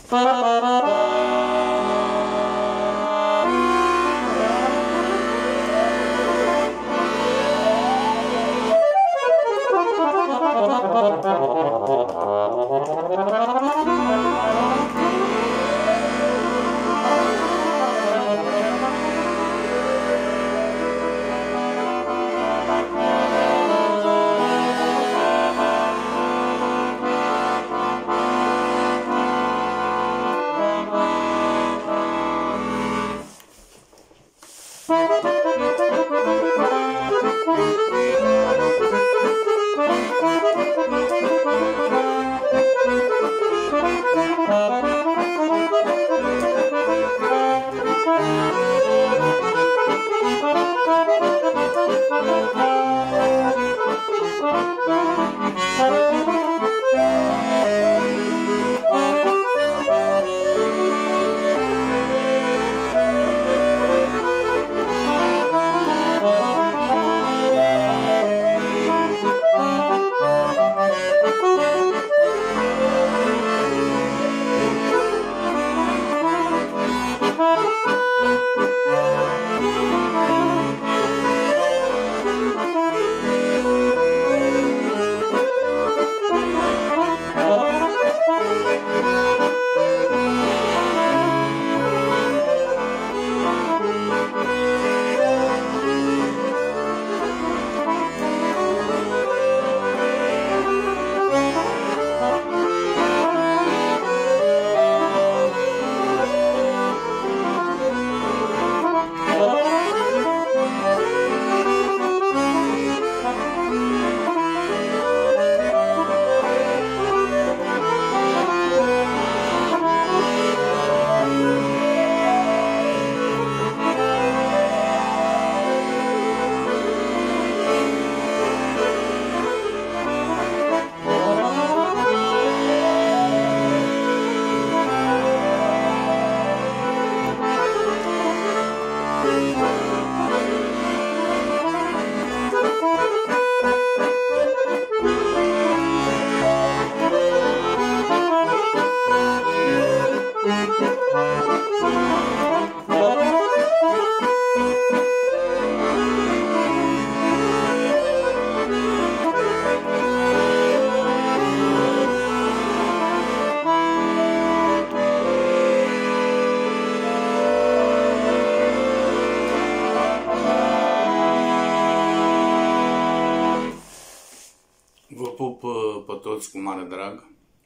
Vă pup pe toți cu mare drag.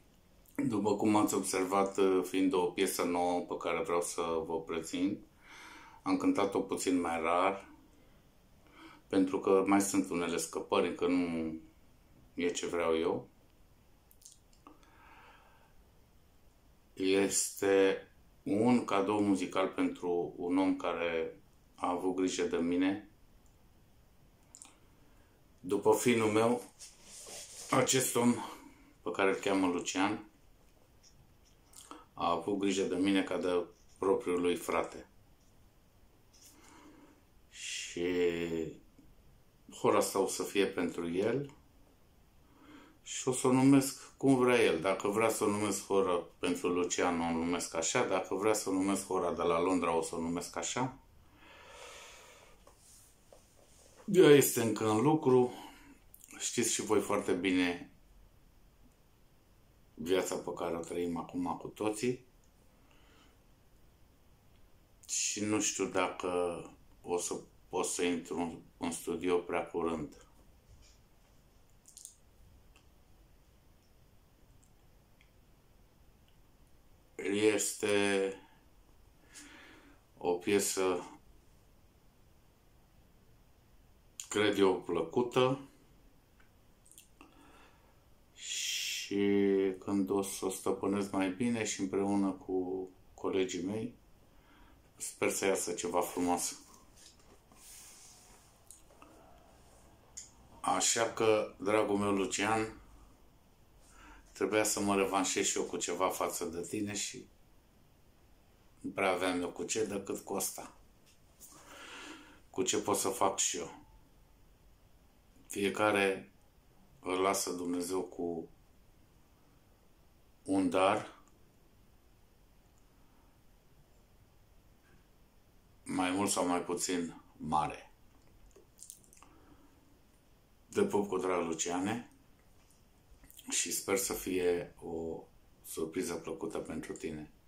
După cum ați observat, fiind o piesă nouă pe care vreau să vă prezint, am cântat-o puțin mai rar, pentru că mai sunt unele scăpări, încă nu e ce vreau eu. Este un cadou muzical pentru un om care a avut grijă de mine. După fiul meu, acest om, pe care îl cheamă Lucian, a avut grijă de mine ca de propriul lui frate. Și hora asta o să fie pentru el și o să o numesc cum vrea el. Dacă vrea să o numesc hora pentru Lucian, o numesc așa. Dacă vrea să o numesc hora de la Londra, o să o numesc așa. Ea este încă în lucru. Știți și voi foarte bine viața pe care o trăim acum cu toții. Și nu știu dacă o să pot să intru în studio prea curând. Este o piesă, cred eu, plăcută. Și când o să o stăpânesc mai bine și împreună cu colegii mei, sper să iasă ceva frumos. Așa că, dragul meu Lucian, trebuia să mă revanșez și eu cu ceva față de tine și nu prea aveam eu cu ce decât cu asta. Cu ce pot să fac și eu. Fiecare îl lasă Dumnezeu cu un dar mai mult sau mai puțin mare. Te pup cu drag, Luciane, și sper să fie o surpriză plăcută pentru tine.